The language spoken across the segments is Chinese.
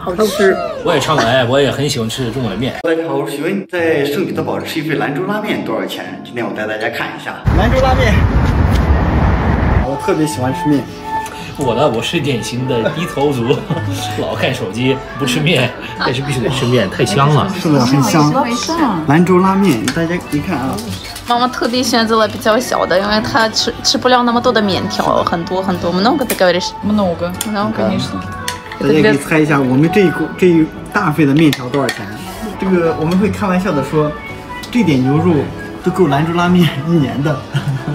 好吃。 我也常来，我也很喜欢吃中国的面。 大家好，我是许巍，在圣彼得堡吃一份兰州拉面多少钱？今天我带大家看一下兰州拉面。我特别喜欢吃面。 我是典型的低头族，老看手机不吃面，但是必须得吃面，太香了。 是的，很香。兰州拉面，大家一看啊。 妈妈特地选择了比较小的，因为她吃不了那么多的面条，很多。Много ты говоришь? Много, конечно. 大家可以猜一下，我们这一大份的面条多少钱？这个我们会开玩笑的说，这点牛肉都够兰州拉面1年的。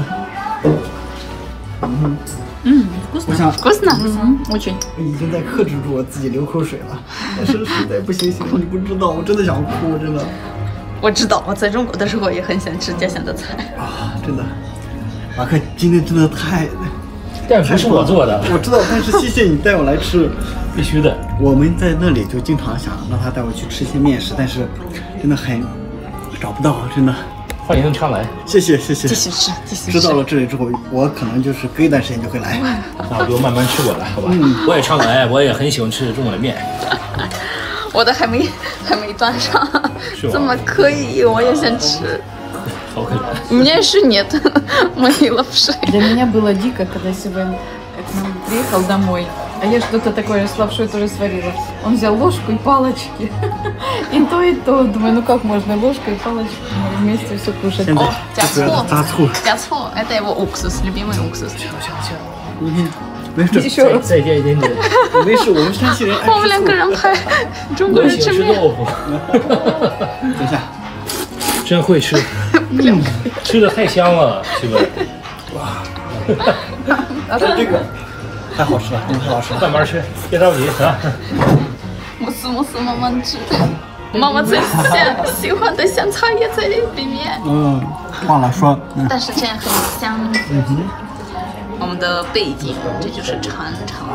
Вкусно? Очень. 我已经在克制住我自己流口水了，但是实在不行，你不知道，我真的想哭，真的。 我知道，我在中国的时候也很想吃家乡的菜啊，真的。马克今天真的太…… 但不是我做的， 我知道，但是谢谢你带我来吃， 必须的。我们在那里就经常想让他带我去吃一些面食，但是真的很找不到，真的。 欢迎常来， 谢谢。 继续吃。 知道了这里之后，我可能就是隔一段时间就会来。 那我就慢慢吃过来，好吧？我也常来，我也很喜欢吃中国的面。 我的还没端上，怎么可以？我也想吃。 好可怜。 Мне еще нет моей лапши. Для меня было дико, когда сегодня к нам приехал домой, а я что-то такое с лапшой тоже сварила. Он взял ложку и палочки. И то. Думаю, ну как можно ложкой и палочкой вместе все кушать? О, тяцхо. Это его уксус, любимый уксус. 没事， 再见一点点。 没事，我们山西人爱吃醋。 我们2个人拍中国人吃面。 豆腐。 等一下， 真会吃，吃的太香了，媳妇。哇， 这个太好吃了，真的太好吃了， 慢慢吃，别着急啊。 慕斯，慢慢吃。妈妈最喜欢的香菜也在里面。 忘了说。 但是这样很香。我们的背景，这就是长城。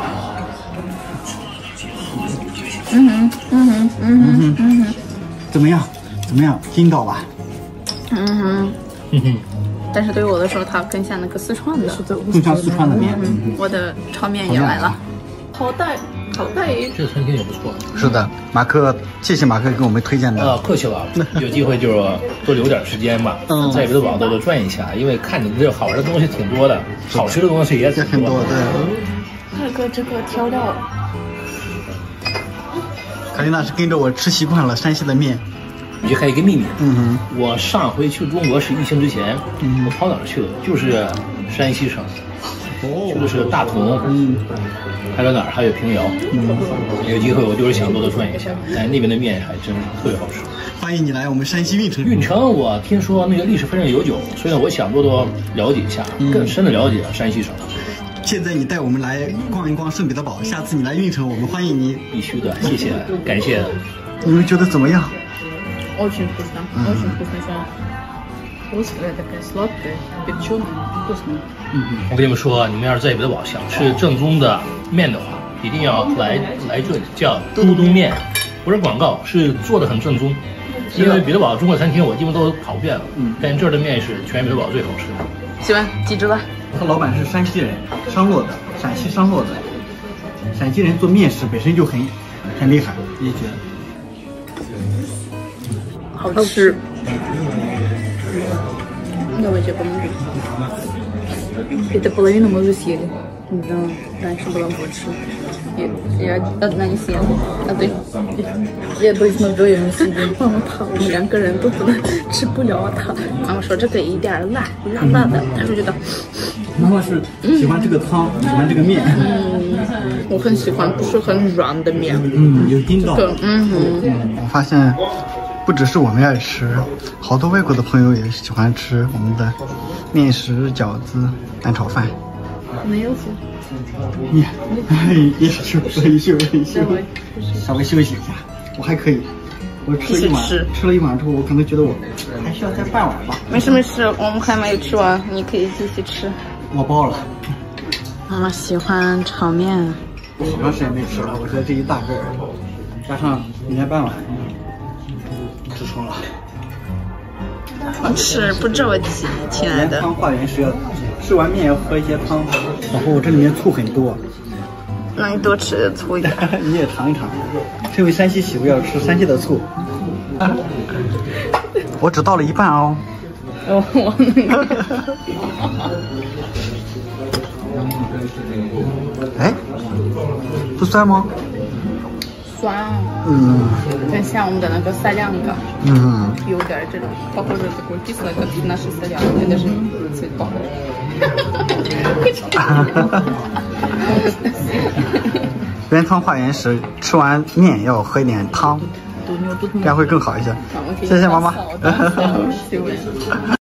怎么样？筋道吧？ 但是对于我来说，它更像那个四川的， 更像四川的面。 我的炒面也来了。好大！ 这个餐厅也不错。 是的，马克，谢谢马克给我们推荐的。 客气了，有机会就多留点时间吧，在彼得堡多转一下，因为看你这好玩的东西挺多的，好吃的东西也挺多。 对。还有这个调料。 卡琳娜是跟着我吃习惯了山西的面。 你还有一个秘密，我上回去中国是疫情之前，我跑哪儿去了？就是山西省，就是大同，还有哪儿？还有平遥。有机会我就是想多转一下，但那边的面还真特别好吃。 欢迎你来我们山西运城。 运城我听说那个历史非常悠久，所以呢，我想多了解一下，更深的了解山西省。 现在你带我们来逛一逛圣彼得堡，下次你来运城，我们欢迎你。 必须的，谢谢，感谢。 你们觉得怎么样 ？Очень вкусно, очень вкусно, острая такая, сладкая, печеная, вкусно. 我跟你们说，你们要是在彼得堡想吃正宗的面的话，一定要来这里，叫都东面，不是广告，是做的很正宗。因为彼得堡中国餐厅我基本都跑遍了，但这儿的面是全彼得堡最好吃的。 喜欢，记住了。 他老板是山西人，商洛的，陕西商洛的。陕西人做面食本身就很厉害，也觉得。 好吃。Давайте поможем. Это половину мы уже съели. Да, раньше было больше. Я одна не съела. А ты? Я то есть мы вдвоем не съели. Мама, 我们2个人都不能吃不了它。妈妈说这个一点辣的，但是觉得。 妈妈是喜欢这个汤，喜欢这个面。 我很喜欢不是很软的面。 有筋道。我发现。不只是我们爱吃，好多外国的朋友也喜欢吃我们的面食、饺子、蛋炒饭。 没有。 也休，稍微休息一下。我还可以，我吃了一碗之后，我可能觉得我还需要再半碗吧。 没事，我们还没有吃完，你可以继续吃。 我包了。 妈妈喜欢炒面。 好长时间没吃了，我觉得这一大个儿，加上人家半碗。吃撑了， 吃不着急，亲爱的。 汤化原是要吃完面要喝一些汤，然后这里面醋很多， 那你多吃醋一点。 你也尝一尝，这位山西媳妇要吃山西的醋。我只倒了一半哦。 我那个。 哎，不酸吗？ 酸啊。很像我们的那个солянка。有点这种похоже такой кислый, как наша солянка, и даже цвет похож. 原汤化原食，吃完面要喝一点汤，这样会更好一些。谢谢妈妈。